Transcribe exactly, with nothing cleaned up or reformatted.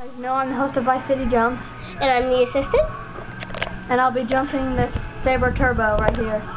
As you know, I'm the host of Vice City Jumps. And I'm the assistant. And I'll be jumping this Sabre Turbo right here.